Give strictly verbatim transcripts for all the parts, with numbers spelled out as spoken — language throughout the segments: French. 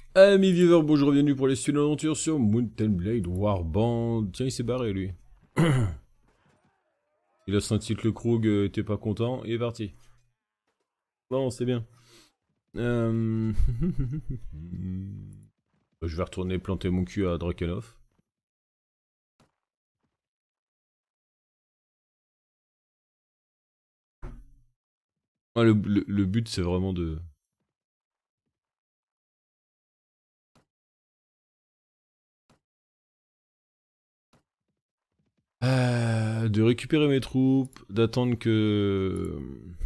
Amis viewers, bonjour, bienvenue pour les suites de l'aventure sur Mountain Blade Warband. Tiens, il s'est barré lui. Il a senti que le Krug euh, était pas content, il est parti. Bon, c'est bien. Euh... Je vais retourner planter mon cul à Drakenhof. Ah, le, le- le but c'est vraiment de... Euh, de récupérer mes troupes, d'attendre que...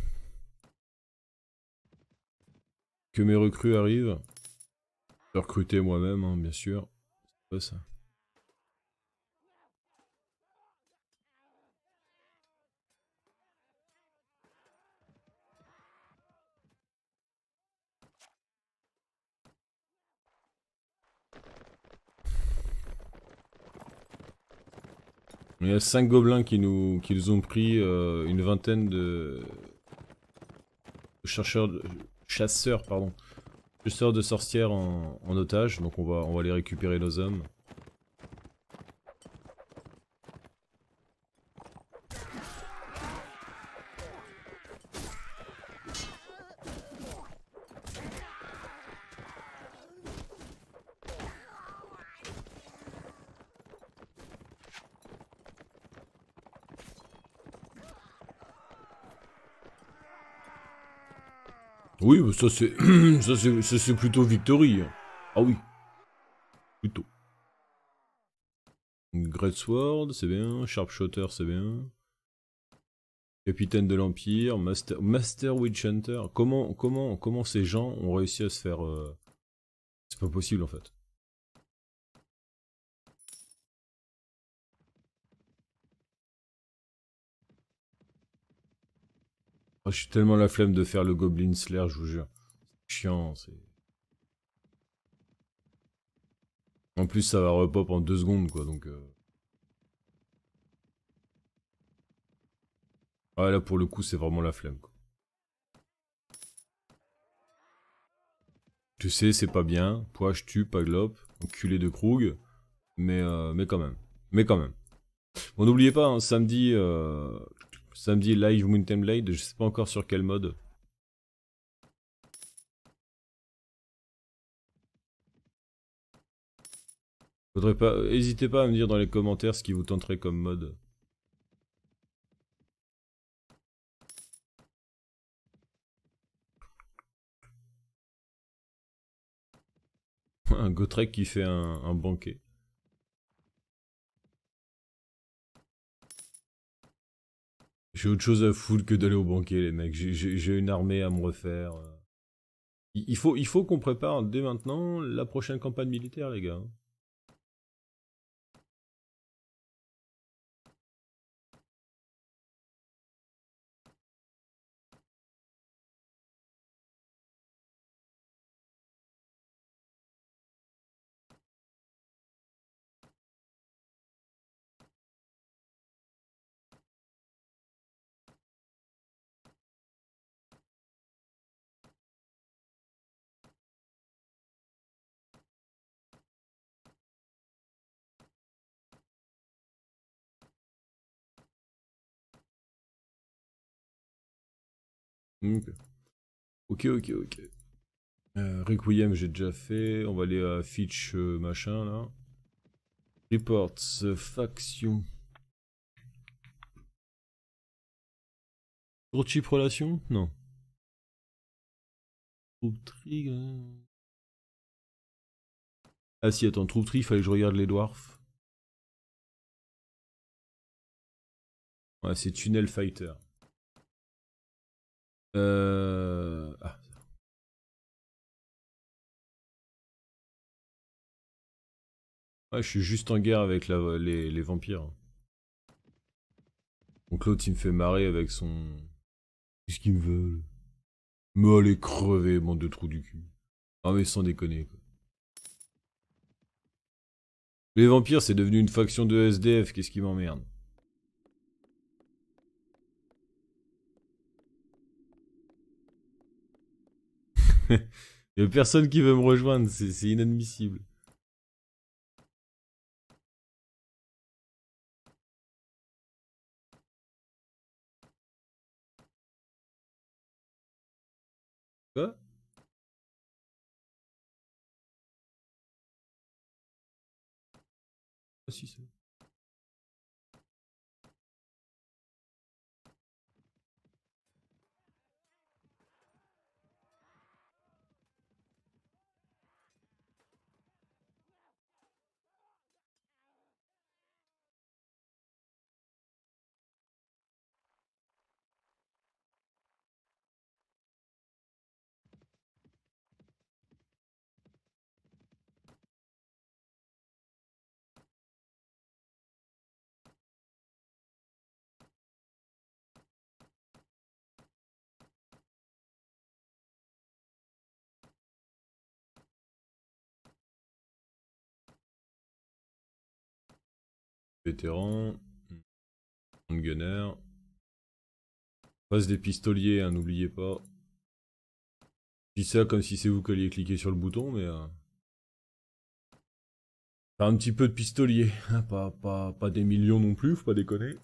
que mes recrues arrivent. De recruter moi-même, hein, bien sûr. C'est pas ça. Il y a cinq gobelins qui nous, qui nous ont pris euh, une vingtaine de chercheurs, de, chasseurs, pardon, chasseurs de sorcières en, en otage. Donc on va, on va les récupérer nos hommes. Oui, bah ça c'est, ça c'est, ça c'est plutôt Victory. Ah oui, plutôt. Great Sword, c'est bien. Sharpshooter, c'est bien. Capitaine de l'Empire, Master, Master Witch Hunter. Comment, comment, comment ces gens ont réussi à se faire... euh, C'est pas possible en fait. Oh, j'ai tellement la flemme de faire le Goblin Slayer, je vous jure. C'est chiant, c'est... En plus ça va repop en deux secondes quoi, donc... Euh... Ah là pour le coup c'est vraiment la flemme quoi. Tu sais c'est pas bien, poche tue, paglope, enculé de Krug, mais, euh, mais quand même. Mais quand même. Bon n'oubliez pas, hein, samedi... Euh... Samedi live Mountain Blade, je sais pas encore sur quel mode. Faudrait pas... Hésitez pas à me dire dans les commentaires ce qui vous tenterait comme mode. Un Gotrek qui fait un, un banquet. J'ai autre chose à foutre que d'aller au banquet les mecs, j'ai une armée à me refaire. Il, il faut, il faut qu'on prépare dès maintenant la prochaine campagne militaire les gars. Ok, ok, ok. ok. Euh, Requiem j'ai déjà fait, on va aller à Fitch euh, machin là. Reports, euh, faction. Gros chip relation? Non. Troupe tri. euh. Ah si, attends, troupe tri, il fallait que je regarde les dwarfs. Ouais, c'est Tunnel Fighter. Euh... Ah. Ouais, je suis juste en guerre avec la, les, les vampires. Donc l'autre il me fait marrer avec son... Qu'est-ce qu'ils me veulent? Me aller crever, bande de trous du cul. Ah mais sans déconner quoi. Les vampires c'est devenu une faction de S D F, qu'est-ce qui m'emmerde? Il y a personne qui veut me rejoindre, c'est inadmissible. Quoi? Ah si, c'est... Vétéran. Gunner. Passe des pistoliers, hein, n'oubliez pas. Je dis ça comme si c'est vous qui alliez cliquer sur le bouton, mais... Euh... Faire un petit peu de pistolier. pas, pas, pas des millions non plus, faut pas déconner.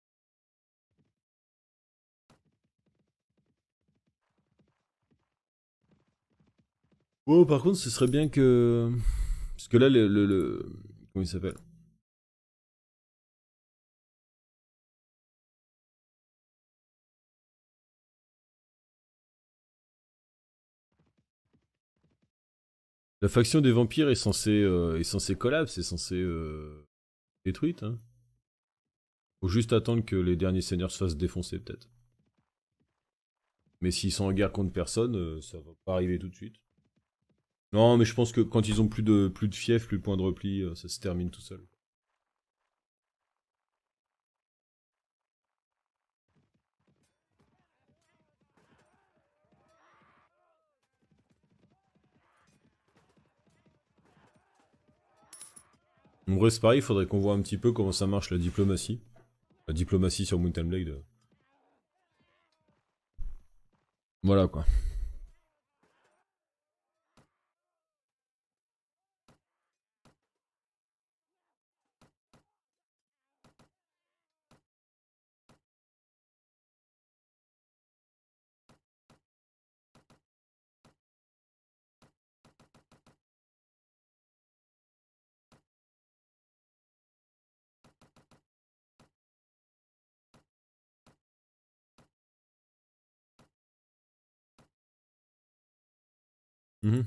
Oh, par contre, ce serait bien que... Parce que là, le... le, le... Comment il s'appelle? La faction des vampires est censée, euh, est censée collapse, c'est censé euh, détruite. Hein. Faut juste attendre que les derniers seigneurs se fassent défoncer, peut-être. Mais s'ils sont en guerre contre personne, euh, ça va pas arriver tout de suite. Non, mais je pense que quand ils ont plus de, plus de fief, plus de points de repli, euh, ça se termine tout seul. En vrai, c'est pareil, il faudrait qu'on voit un petit peu comment ça marche la diplomatie. La diplomatie sur Mountain Blade. Voilà quoi. Mmh.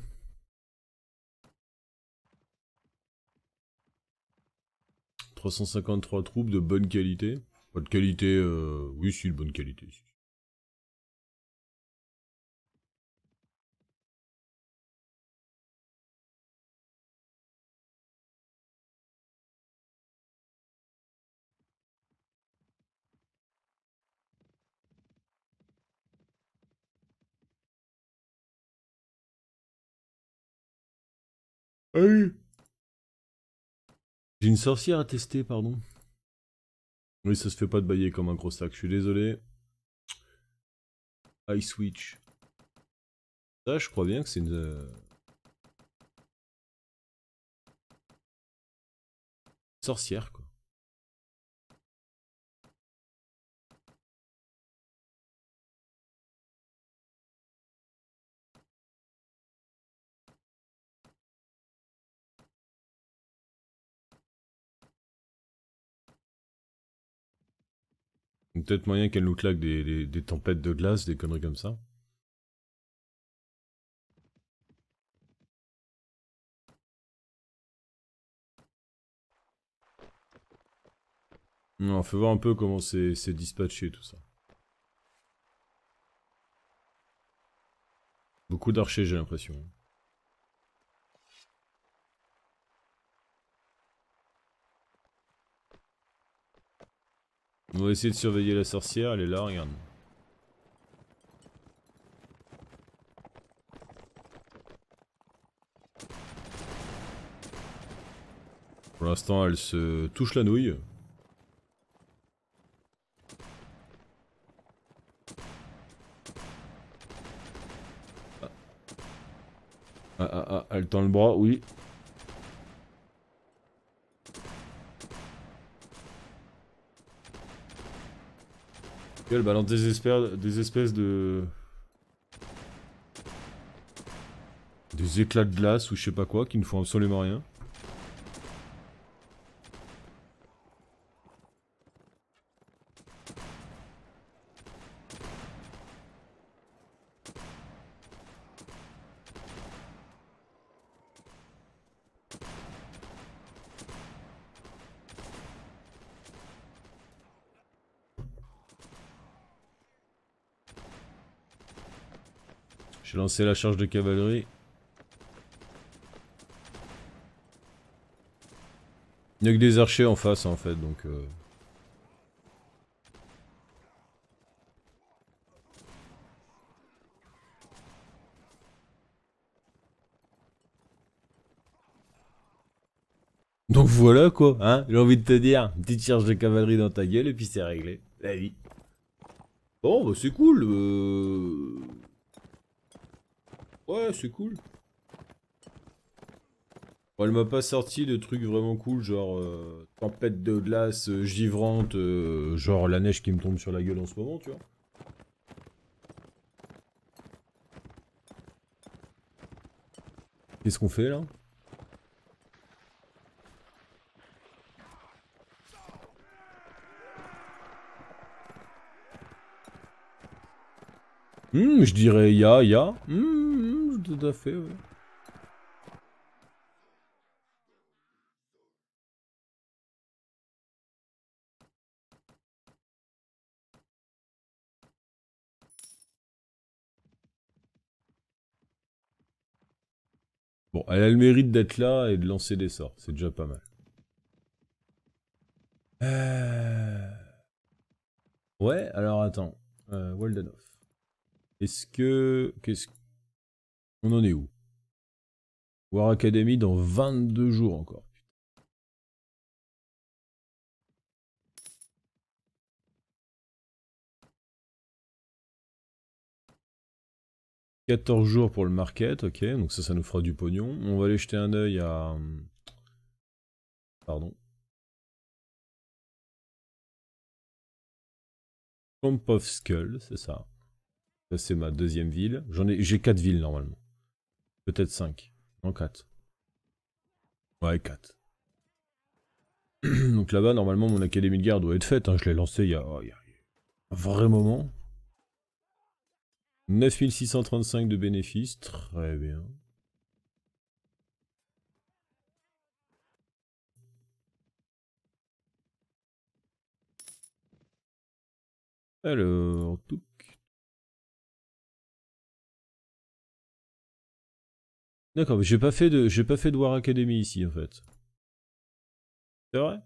trois cent cinquante-trois troupes de bonne qualité. Pas de qualité, euh... oui, si, de bonne qualité. Si. Ah oui. J'ai une sorcière à tester, pardon. Oui, ça se fait pas de bailler comme un gros sac, je suis désolé. Ice Witch. Ça, je crois bien que c'est une... Euh... sorcière, quoi. Peut-être moyen qu'elle nous claque des, des, des tempêtes de glace, des conneries comme ça. Non, faut voir un peu comment c'est dispatché tout ça. Beaucoup d'archers, j'ai l'impression. On va essayer de surveiller la sorcière, elle est là, regarde. Pour l'instant, elle se touche la nouille. Ah ah ah, elle tend le bras, oui. Elle balance des espèces, des espèces de... Des éclats de glace ou je sais pas quoi qui ne font absolument rien. J'ai lancé la charge de cavalerie. Il n'y a que des archers en face en fait donc... Euh... Donc voilà quoi, hein, j'ai envie de te dire, une petite charge de cavalerie dans ta gueule et puis c'est réglé, la vie. Bon bah c'est cool, euh... ouais c'est cool. Bon, elle m'a pas sorti de trucs vraiment cool, genre euh, tempête de glace euh, givrante, euh, genre la neige qui me tombe sur la gueule en ce moment, tu vois. Qu'est-ce qu'on fait là? Hmm, je dirais ya, ya. Hmm, tout à fait, ouais. Bon, elle a le mérite d'être là et de lancer des sorts, c'est déjà pas mal. Euh... Ouais, alors attends. Euh, Waldenhof. Est-ce que... Qu'est-ce... On en est où? War Academy dans vingt-deux jours encore. quatorze jours pour le market, ok, donc ça, ça nous fera du pognon. On va aller jeter un œil à... Pardon. Camp of Skull, c'est ça. Ça, c'est ma deuxième ville. J'en ai... J'ai quatre villes, normalement. Peut-être cinq. Non, quatre. Ouais, quatre. Donc là-bas, normalement, mon académie de guerre doit être faite. Hein. Je l'ai lancé il y, a... il y a un vrai moment. neuf mille six cent trente-cinq de bénéfices, très bien. Alors, tout. D'accord, mais j'ai pas fait de, j'ai pas fait de War Academy ici en fait. C'est vrai?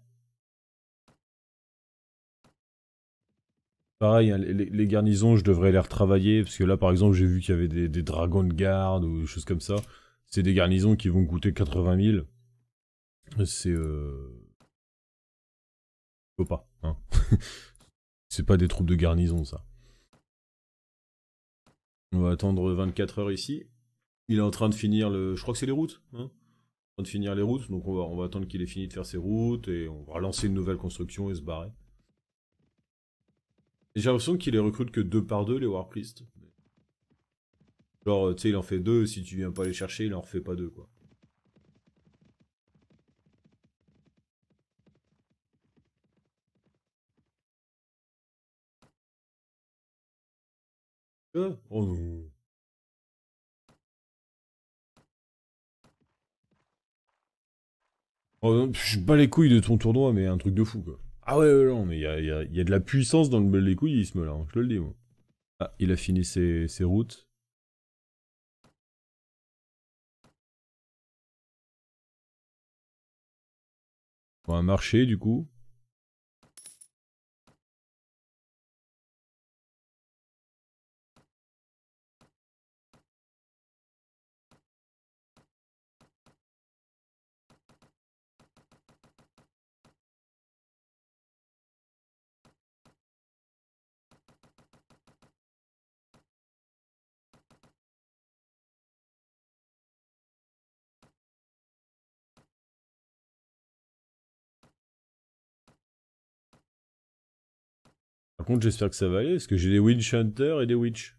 Pareil, hein, les, les garnisons, je devrais les retravailler parce que là, par exemple, j'ai vu qu'il y avait des, des dragons de garde ou des choses comme ça. C'est des garnisons qui vont coûter quatre-vingt mille. C'est euh... faut pas, hein. C'est pas des troupes de garnison, ça. On va attendre vingt-quatre heures ici. Il est en train de finir le... Je crois que c'est les routes, hein. En train de finir les routes, donc on va, on va attendre qu'il ait fini de faire ses routes et on va relancer une nouvelle construction et se barrer. Et j'ai l'impression qu'il les recrute que deux par deux, les Warpriests. Genre, tu sais, il en fait deux, si tu viens pas les chercher, il en refait pas deux, quoi. Ah, oh non. Oh non, je bats les couilles de ton tournoi, mais un truc de fou, quoi. Ah ouais, ouais, non, mais il y a, y a- y a de la puissance dans le les couilles, là, hein, je te le dis, moi. Ah, il a fini ses, ses routes. Bon, un marché, du coup. contre, j'espère que ça va aller, parce que j'ai des Witch Hunter et des Witch.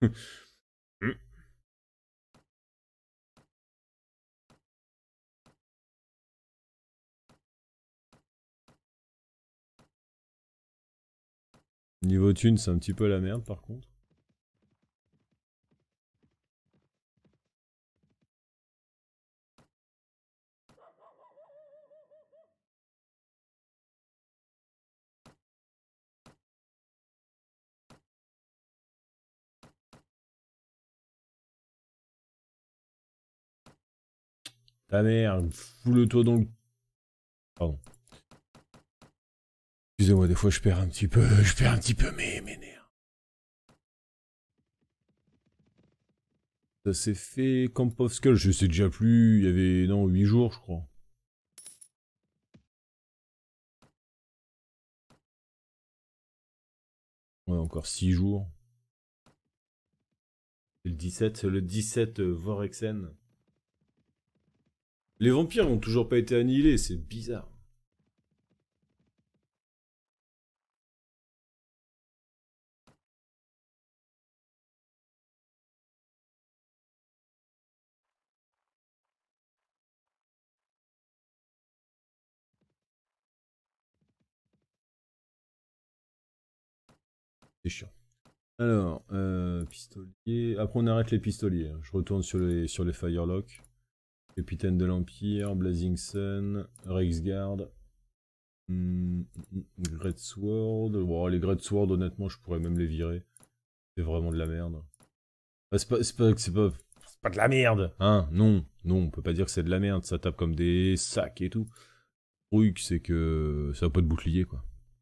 Niveau thune, c'est un petit peu la merde, par contre. Ta merde, fous-le-toi dans le... Pardon. Excusez-moi, des fois je perds un petit peu, je perds un petit peu mes, mes nerfs. Ça s'est fait Camp of Skull, je sais déjà plus, il y avait, non, huit jours je crois. Ouais, encore six jours. Et le dix-sept, le dix-sept euh, Vorexen. Les vampires n'ont toujours pas été annihilés, c'est bizarre. C'est chiant. Alors, euh, pistolier. Après, on arrête les pistoliers. Je retourne sur les, sur les Firelock. Capitaine de l'Empire, Blazing Sun, Reiksguard, hmm, Great Sword. Bon, les Great Sword, honnêtement, je pourrais même les virer. C'est vraiment de la merde. Bah, c'est pas, c'est pas, c'est pas, c'est pas de la merde, hein. Non, non, on peut pas dire que c'est de la merde. Ça tape comme des sacs et tout. Le truc, c'est que ça a pas de bouclier, quoi.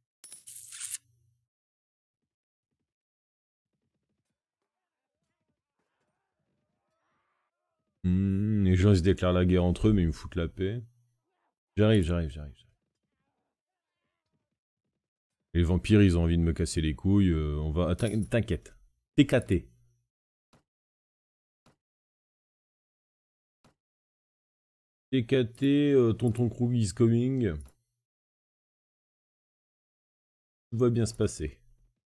Hmm, les gens ils se déclarent la guerre entre eux, mais ils me foutent la paix. J'arrive, j'arrive, j'arrive. Les vampires, ils ont envie de me casser les couilles. Euh, on va. T'inquiète. T K T. T K T, euh, Tonton Krug is coming. Tout va bien se passer.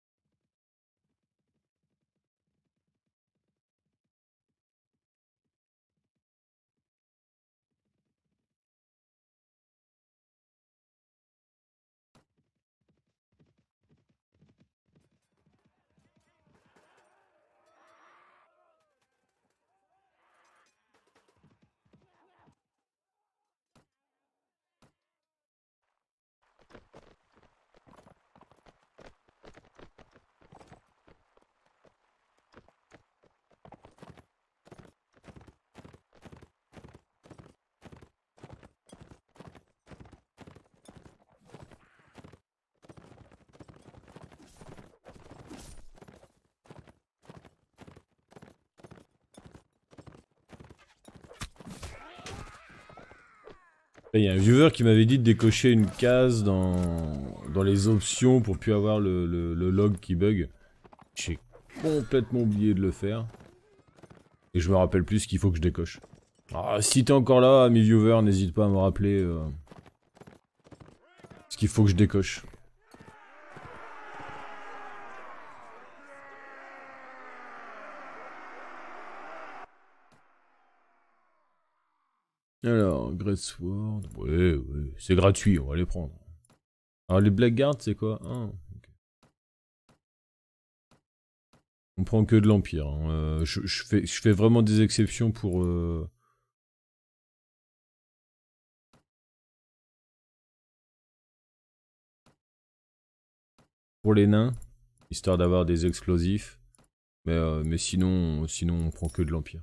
Il y a un viewer qui m'avait dit de décocher une case dans, dans les options pour plus avoir le, le, le log qui bug. J'ai complètement oublié de le faire. Et je me rappelle plus ce qu'il faut que je décoche. Ah, si t'es encore là, mes viewers, n'hésite pas à me rappeler euh, ce qu'il faut que je décoche. Alors, Great Sword. Ouais, ouais, c'est gratuit, on va les prendre. Alors, les Blackguards, c'est quoi? Ah, okay. On prend que de l'Empire. Hein. Euh, je, je, fais, je fais vraiment des exceptions pour... Euh... pour les nains, histoire d'avoir des explosifs. Mais, euh, mais sinon, sinon, on prend que de l'Empire.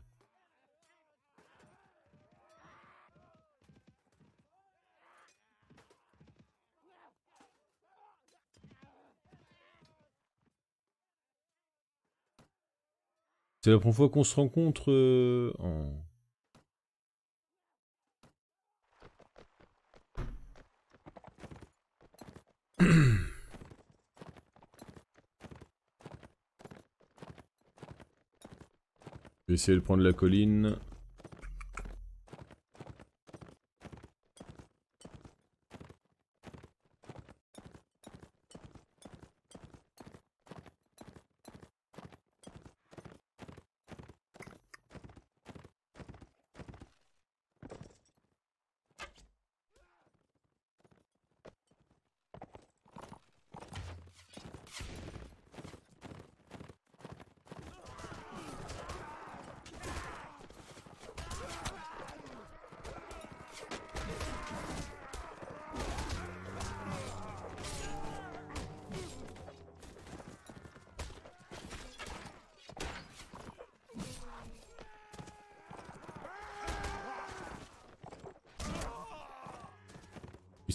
C'est la première fois qu'on se rencontre euh, en... Je vais essayer de prendre la colline.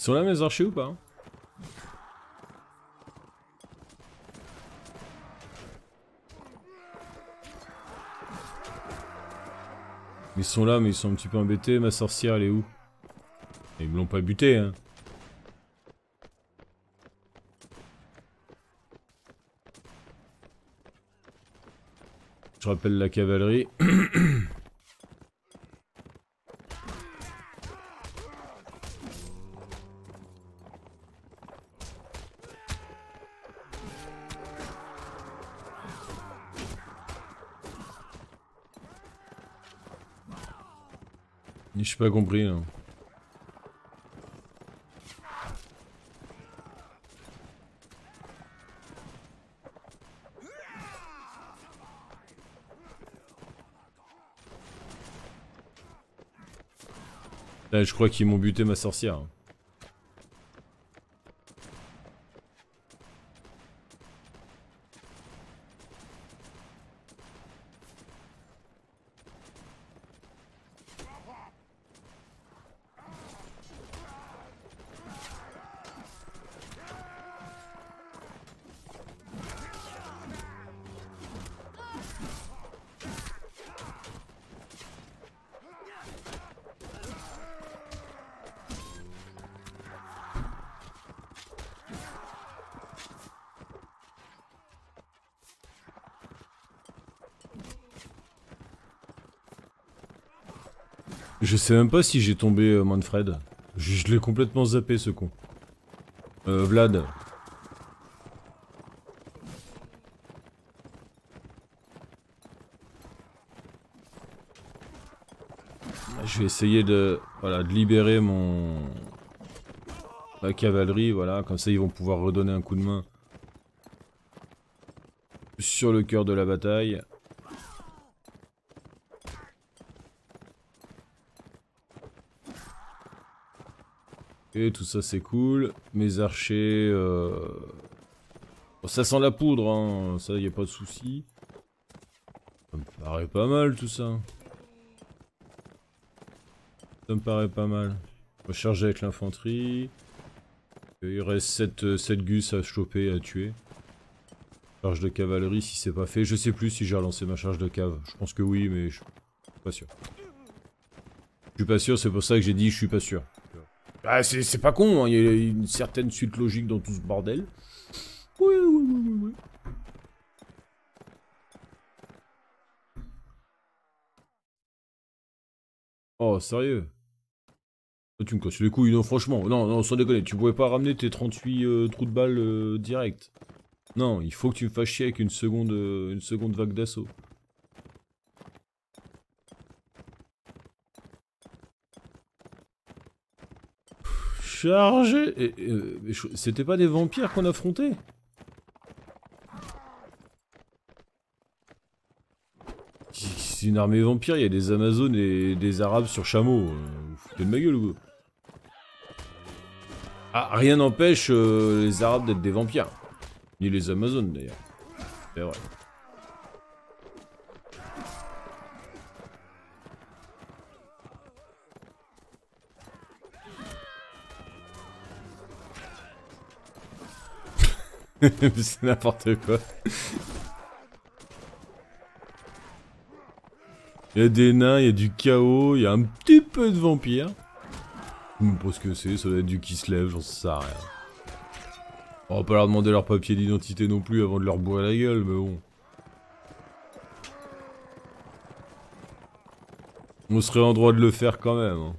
sont là mes archers ou pas? Ils sont là mais ils sont un petit peu embêtés. Ma sorcière elle est où? Ils me l'ont pas buté hein. Je rappelle la cavalerie. Je pas compris. Hein. Là, je crois qu'ils m'ont buté ma sorcière. Je sais même pas si j'ai tombé euh, Manfred. Je, je l'ai complètement zappé ce con. Euh, Vlad. Je vais essayer de, voilà, de libérer mon... ma cavalerie, voilà, comme ça ils vont pouvoir redonner un coup de main sur le cœur de la bataille. Et tout ça c'est cool. Mes archers... Euh... Bon, ça sent la poudre, hein. Ça y a pas de souci. Ça me paraît pas mal tout ça. Ça me paraît pas mal. Recharger avec l'infanterie. Il reste sept gus à choper, à tuer. Charge de cavalerie si c'est pas fait. Je sais plus si j'ai relancé ma charge de cave. Je pense que oui, mais je suis pas sûr. Je suis pas sûr, c'est pour ça que j'ai dit je suis pas sûr. Ah, c'est pas con, hein. Il y a une certaine suite logique dans tout ce bordel. Oui, oui, oui, oui, oui. Oh, sérieux? Tu me casses les couilles, non, franchement. Non, non, sans déconner. Tu pouvais pas ramener tes trente-huit euh, trous de balles euh, direct. Non, il faut que tu me fasses chier avec une seconde, euh, une seconde vague d'assaut. Chargé. euh, C'était pas des vampires qu'on affrontait? C'est une armée vampire, il y a des Amazones et des Arabes sur chameau. Vous foutez de ma gueule ou quoi? Ah, rien n'empêche euh, les Arabes d'être des vampires. Ni les Amazones d'ailleurs. C'est vrai. C'est n'importe quoi. Il y a des nains, il y a du chaos, il y a un petit peu de vampires. Je sais pas ce que c'est, ça doit être du qui se lève, j'en sais rien. On va pas leur demander leur papier d'identité non plus avant de leur bourrer la gueule, mais bon. On serait en droit de le faire quand même. Hein.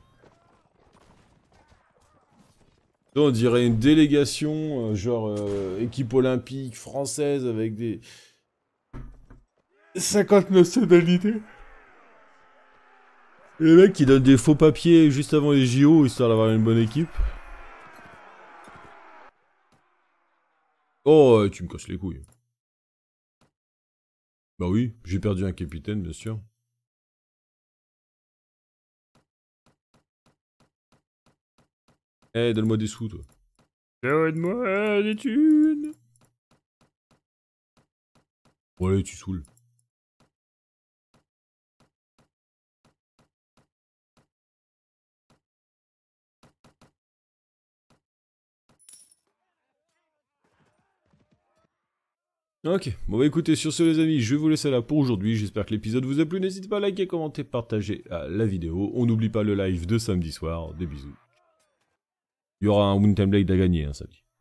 On dirait une délégation, euh, genre euh, équipe olympique française avec des... cinquante nationalités. Et les mecs qui donnent des faux papiers juste avant les J O histoire d'avoir une bonne équipe. Oh, tu me casses les couilles. Bah oui, j'ai perdu un capitaine, bien sûr. Eh, donne-moi des sous, toi. Donne-moi des thunes. Bon, allez, tu saoules. Ok, bon bah écoutez, sur ce les amis, je vais vous laisser là pour aujourd'hui. J'espère que l'épisode vous a plu. N'hésitez pas à liker, commenter, partager euh, la vidéo. On n'oublie pas le live de samedi soir. Des bisous. Il y aura un Mountain Blade à gagner, hein, samedi.